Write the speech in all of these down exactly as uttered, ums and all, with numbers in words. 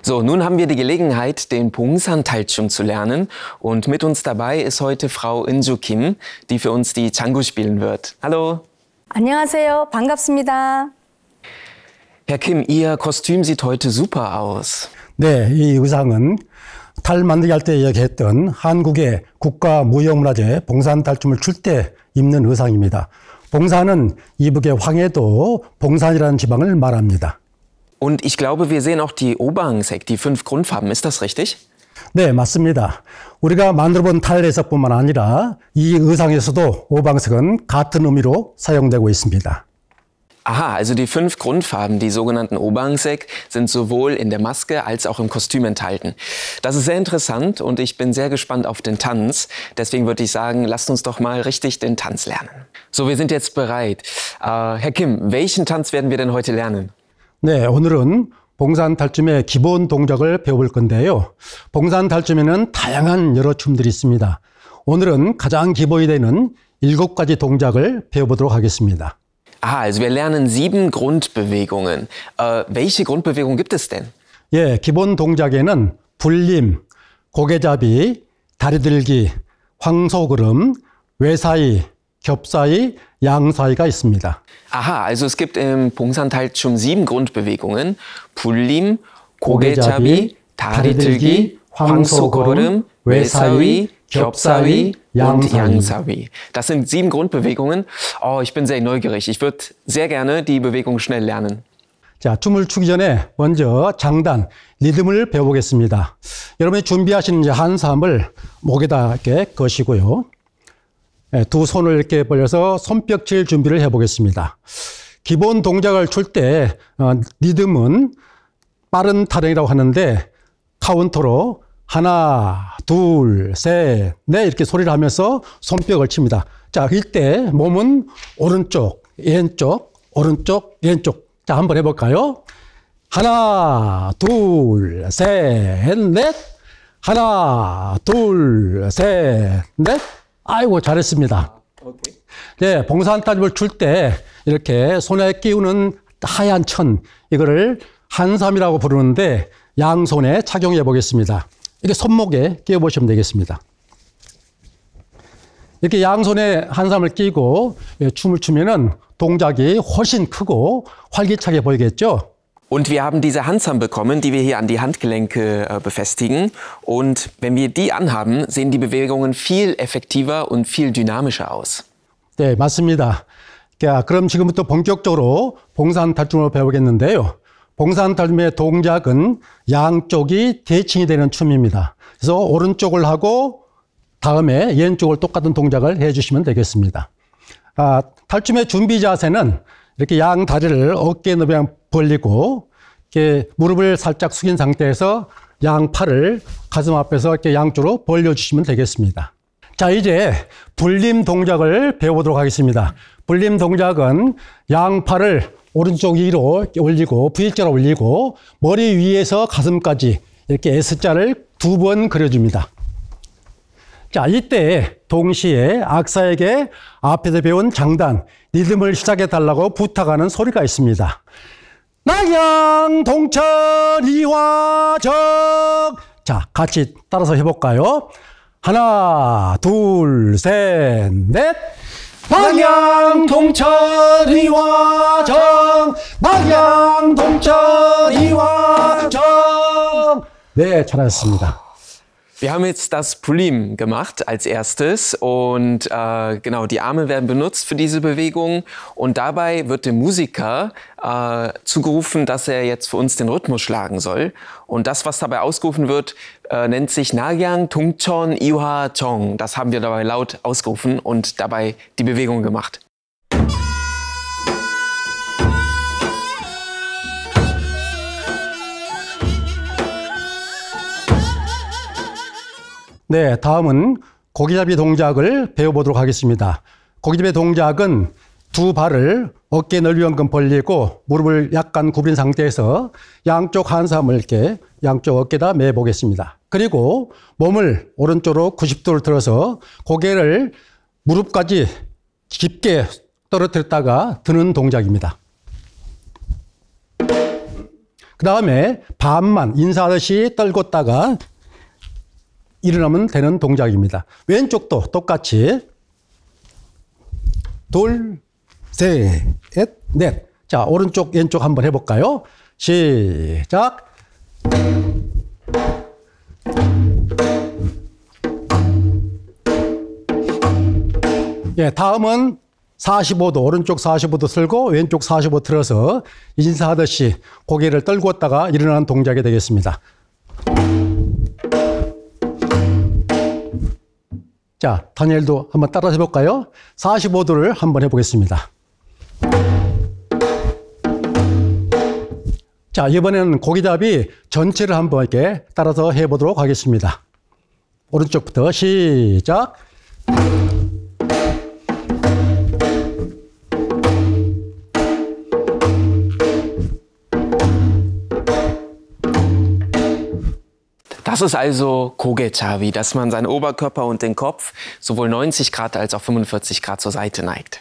So, nun haben wir die Gelegenheit, den Bongsan Talchum zu lernen. Und mit uns dabei ist heute Frau Inju Kim, die für uns die Changu spielen wird. Hallo. 안녕하세요. 반갑습니다. Herr Kim, Ihr Kostüm sieht heute super aus. 네, 이 의상은 탈 만들기 할 때 이야기했던 한국의 국가무형문화재 봉산 탈춤을 출 때 입는 의상입니다. 봉산은 이북의 황해도 봉산이라는 지방을 말합니다. Und ich glaube, wir sehen auch die Oberhangsek, die fünf Grundfarben. Ist das richtig? 네, 맞습니다. 우리가 만들어본 탈에서뿐만 아니라 이 의상에서도 오방색은 같은 의미로 사용되고 있습니다. Aha, also die fünf Grundfarben, die sogenannten Oberhangsek, sind sowohl in der Maske als auch im Kostüm enthalten. Das ist sehr interessant und ich bin sehr gespannt auf den Tanz. Deswegen würde ich sagen, lasst uns doch mal richtig den Tanz lernen. So, wir sind jetzt bereit. Äh, Herr Kim, welchen Tanz werden wir denn heute lernen? 네, 오늘은 봉산 탈춤의 기본 동작을 배워볼 건데요. 봉산 탈춤에는 다양한 여러 춤들이 있습니다. 오늘은 가장 기본이 되는 일곱 가지 동작을 배워보도록 하겠습니다. Aha, also wir lernen sieben Grundbewegungen. Äh, welche Grundbewegung gibt es denn? 예, 기본 동작에는 불림, 고개잡이, 다리 들기, 황소걸음, 외사이, 겹사이, 양사이가 있습니다. Aha, also es gibt im Bongsan Talchum sieben Grundbewegungen. Pullim, 고개잡이, 다리 들기, 황소걸음, 외사위, 겹사위 und 양사위. Das sind sieben Grundbewegungen. Oh, ich bin sehr neugierig. Ich würde sehr gerne die Bewegung schnell lernen. 자, 춤을 추기 전에 먼저 장단, 리듬을 배워보겠습니다. 여러분이 준비하시는 이제 한삼을 목에다 이렇게 거시고요. 두 손을 이렇게 벌려서 손뼉칠 준비를 해보겠습니다. 기본 동작을 출 때 어, 리듬은 빠른 타령이라고 하는데 카운터로 하나, 둘, 셋, 넷 이렇게 소리를 하면서 손뼉을 칩니다. 자, 이때 몸은 오른쪽, 왼쪽, 오른쪽, 왼쪽. 자, 한번 해볼까요? 하나, 둘, 셋, 넷. 하나, 둘, 셋, 넷. 아이고, 잘했습니다. 네, 봉산 탈춤을 출 때 이렇게 손에 끼우는 하얀 천, 이거를 한삼이라고 부르는데 양손에 착용해 보겠습니다. 이렇게 손목에 끼워 보시면 되겠습니다. 이렇게 양손에 한삼을 끼고 춤을 추면은 동작이 훨씬 크고 활기차게 보이겠죠? Und wir haben diese Handsam bekommen, die wir hier an die Handgelenke äh, befestigen. Und wenn wir die anhaben, sehen die Bewegungen viel effektiver und viel dynamischer aus. 네, 맞습니다. 자, 그럼 지금부터 본격적으로 봉산 탈춤을 배우겠는데요. 봉산 탈춤의 동작은 양쪽이 대칭이 되는 춤입니다. 그래서 오른쪽을 하고 다음에 왼쪽을 똑같은 동작을 해주시면 되겠습니다. 아, 탈춤의 준비 자세는 이렇게 양 다리를 어깨 너비 벌리고 이렇게 무릎을 살짝 숙인 상태에서 양 팔을 가슴 앞에서 이렇게 양쪽으로 벌려주시면 되겠습니다. 자, 이제 불림 동작을 배워보도록 하겠습니다. 불림 동작은 양 팔을 오른쪽 위로 이렇게 올리고 V자로 올리고 머리 위에서 가슴까지 이렇게 S자를 두 번 그려줍니다. 자, 이때 동시에 악사에게 앞에서 배운 장단, 리듬을 시작해 달라고 부탁하는 소리가 있습니다. 낙양 동천 이화정. 자, 같이 따라서 해볼까요? 하나, 둘, 셋, 넷. 낙양 동천 이화정. 낙양 동천 이화정. 네, 잘하셨습니다. Wir haben jetzt das Pullim gemacht als erstes und äh, genau, die Arme werden benutzt für diese Bewegung und dabei wird dem Musiker äh, zugerufen, dass er jetzt für uns den Rhythmus schlagen soll. Und das, was dabei ausgerufen wird, äh, nennt sich Nagyang Tungchon Iwa Chong. Das haben wir dabei laut ausgerufen und dabei die Bewegung gemacht. 네, 다음은 고기잡이 동작을 배워보도록 하겠습니다. 고기잡이 동작은 두 발을 어깨 넓이만큼 벌리고 무릎을 약간 구부린 상태에서 양쪽 한삼을 이렇게 양쪽 어깨에다 매보겠습니다. 그리고 몸을 오른쪽으로 구십 도를 들어서 고개를 무릎까지 깊게 떨어뜨렸다가 드는 동작입니다. 그 다음에 반만 인사하듯이 떨궜다가 일어나면 되는 동작입니다. 왼쪽도 똑같이 둘, 셋, 넷. 자, 오른쪽, 왼쪽 한번 해볼까요? 시작. 예, 다음은 사십오 도, 오른쪽 사십오 도 틀고 왼쪽 사십오 도 틀어서 인사하듯이 고개를 떨궜다가 일어나는 동작이 되겠습니다. 자, 다니엘도 한번 따라서 해볼까요? 사십오 도를 한번 해보겠습니다. 자, 이번에는 고기잡이 전체를 한번 이렇게 따라서 해보도록 하겠습니다. 오른쪽부터 시작. Das ist also Kogechavi, dass man seinen Oberkörper und den Kopf sowohl neunzig Grad als auch fünfundvierzig Grad zur Seite neigt.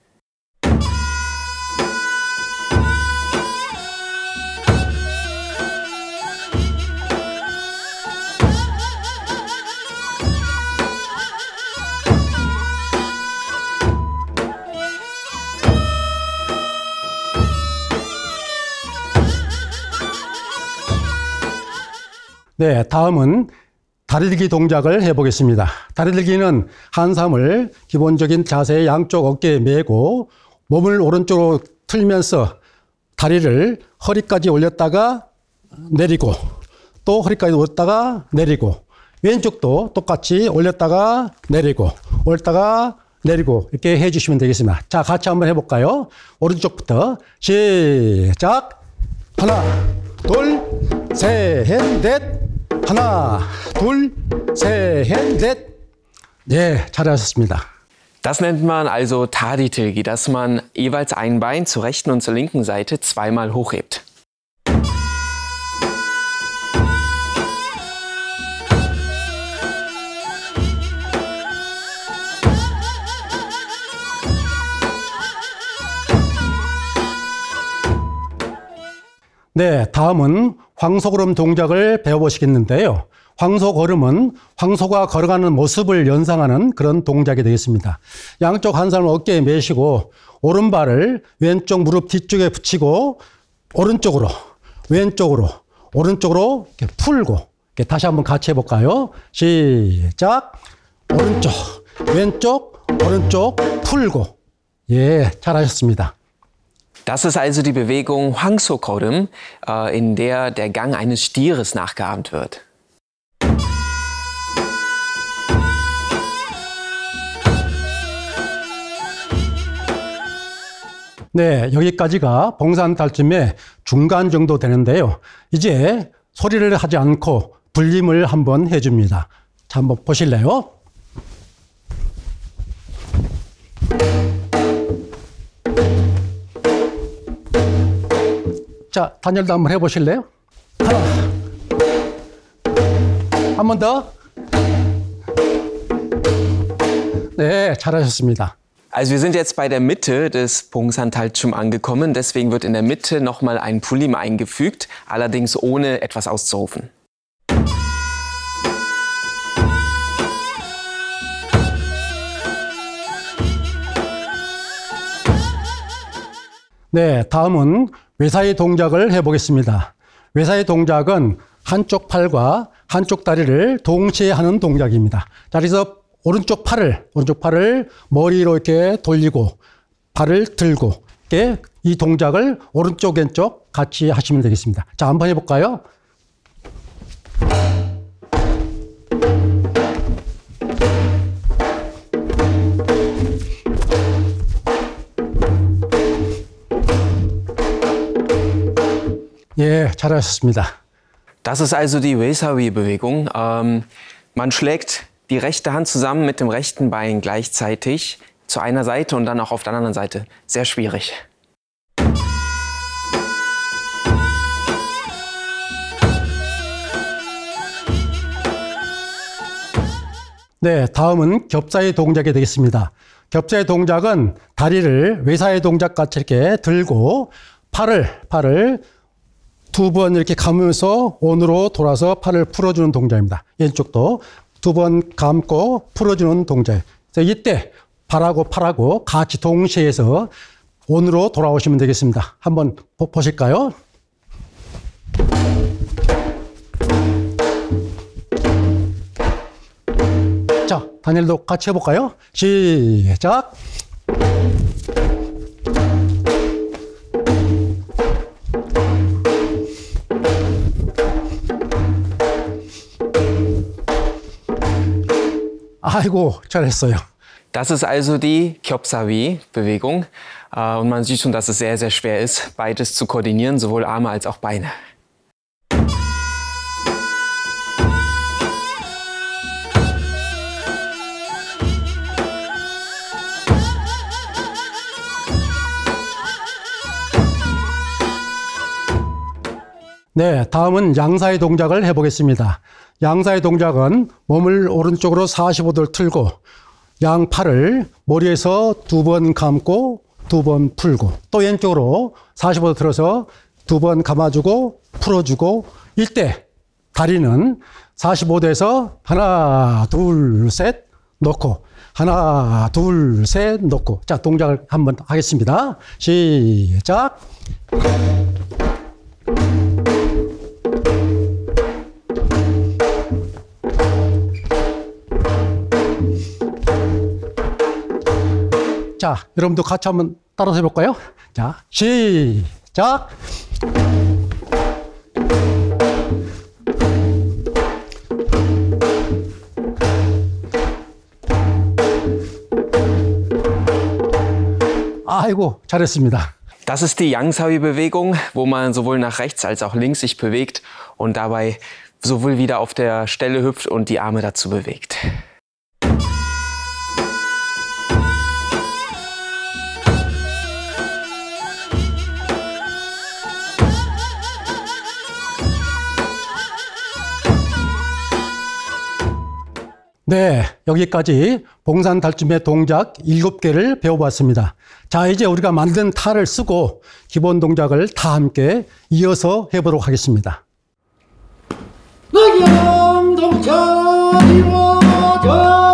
네, 다음은 다리들기 동작을 해보겠습니다. 다리들기는 한삼을 기본적인 자세의 양쪽 어깨에 메고 몸을 오른쪽으로 틀면서 다리를 허리까지 올렸다가 내리고 또 허리까지 올렸다가 내리고 왼쪽도 똑같이 올렸다가 내리고 올렸다가 내리고 이렇게 해주시면 되겠습니다. 자, 같이 한번 해볼까요? 오른쪽부터 시작. 하나, 둘, 셋, 넷. 하나, 둘, 셋, 넷. 네, 잘하셨습니다. Das nennt man also Taditilgi, dass man jeweils ein Bein zur rechten und zur linken Seite zweimal hochhebt. 네, 다음은 황소걸음 동작을 배워보시겠는데요. 황소걸음은 황소가 걸어가는 모습을 연상하는 그런 동작이 되겠습니다. 양쪽 한 손을 어깨에 메시고 오른발을 왼쪽 무릎 뒤쪽에 붙이고 오른쪽으로, 왼쪽으로, 오른쪽으로 이렇게 풀고 이렇게 다시 한번 같이 해볼까요? 시작! 오른쪽, 왼쪽, 오른쪽 풀고. 예, 잘하셨습니다. Das ist also die Bewegung Hwangsokodum, äh, in der der Gang eines Stieres nachgeahmt wird. 네, 여기까지가 봉산탈춤의 중간 정도 되는데요. 이제 소리를 하지 않고 불림을 한번 해줍니다. 자, 한번 보실래요? 자, 다니엘도 한번 해보실래요? 하나. 한 번 더. 네, 잘하셨습니다. Also wir sind jetzt bei der Mitte des Pongsan-Talchum angekommen, deswegen wird in der Mitte nochmal ein Pulim eingefügt, allerdings ohne etwas auszurufen. 네, 다음은 외사의 동작을 해보겠습니다. 외사의 동작은 한쪽 팔과 한쪽 다리를 동시에 하는 동작입니다. 자, 그래서 오른쪽 팔을, 오른쪽 팔을 머리로 이렇게 돌리고 발을 들고 이렇게 이 동작을 오른쪽, 왼쪽 같이 하시면 되겠습니다. 자, 한번 해볼까요? 예, 잘하셨습니다. Das ist also die Wesawi-Bewegung. Ähm, man schlägt die rechte Hand zusammen mit dem rechten Bein gleichzeitig zu einer Seite und dann auch auf der anderen Seite. Sehr schwierig. 네, 다음은 겹사의 동작이 되겠습니다. 겹사의 동작은 다리를 외사의 동작 같이 이렇게 들고 팔을, 팔을 두 번 이렇게 감으면서 온으로 돌아서 팔을 풀어주는 동작입니다. 왼쪽도 두 번 감고 풀어주는 동작. 이때 발하고 팔하고 같이 동시에 해서 온으로 돌아오시면 되겠습니다. 한번 보, 보실까요? 자, 다니엘도 같이 해볼까요? 시작! 아이고, 잘했어요. Das ist also die Kyopsawi-Bewegung. Und man sieht schon, dass es sehr, sehr schwer ist, beides zu koordinieren, sowohl Arme als auch Beine. 네, 다음은 양사의 동작을 해보겠습니다. 양사의 동작은 몸을 오른쪽으로 사십오 도를 틀고 양팔을 머리에서 두 번 감고 두 번 풀고 또 왼쪽으로 사십오 도 틀어서 두 번 감아주고 풀어주고 이때 다리는 사십오 도에서 하나, 둘, 셋 놓고 하나, 둘, 셋 놓고 자, 동작을 한번 하겠습니다. 시작! 자, 여러분도 같이 한번 따라서 해볼까요? 자, 시작! 아이고, 잘했습니다. Das ist die Yang-Sawi-Bewegung, wo man sowohl nach rechts als auch links sich bewegt und dabei sowohl wieder auf der Stelle hüpft und die Arme dazu bewegt. 네, 여기까지 봉산달춤의 동작 일곱 개를 배워봤습니다. 자, 이제 우리가 만든 탈을 쓰고 기본 동작을 다 함께 이어서 해보도록 하겠습니다. 낙양동차 이루어져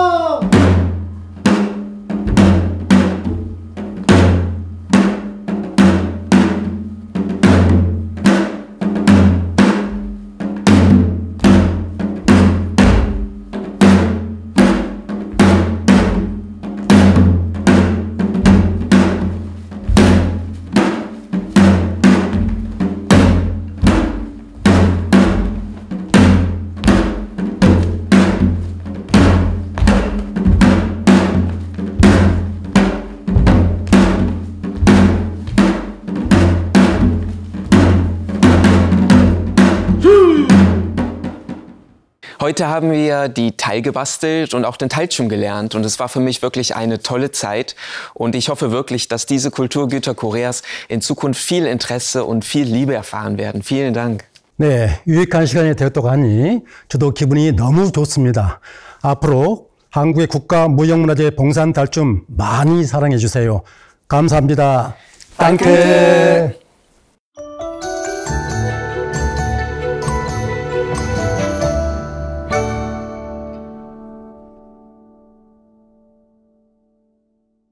Heute haben wir die Teil gebastelt und auch den Talchum gelernt und es war für mich wirklich eine tolle Zeit und ich hoffe wirklich, dass diese Kulturgüter Koreas in Zukunft viel Interesse und viel Liebe erfahren werden. Vielen Dank. 네, 유익한 시간이 되었다고 하니 저도 기분이 너무 좋습니다. 앞으로 한국의 국가 무형문화재 봉산달춤 많이 사랑해 주세요. 감사합니다. Danke.